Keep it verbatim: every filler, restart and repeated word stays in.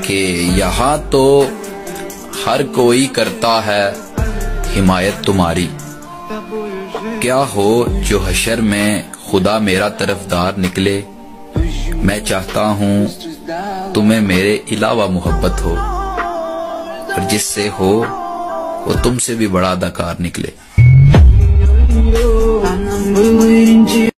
कि यहाँ तो हर कोई करता है हिमायत तुम्हारी, क्या हो जो हशर में खुदा मेरा तरफदार निकले। मैं चाहता हूँ तुम्हें मेरे अलावा मोहब्बत हो, और जिससे हो वो तुमसे भी बड़ा अदाकार निकले।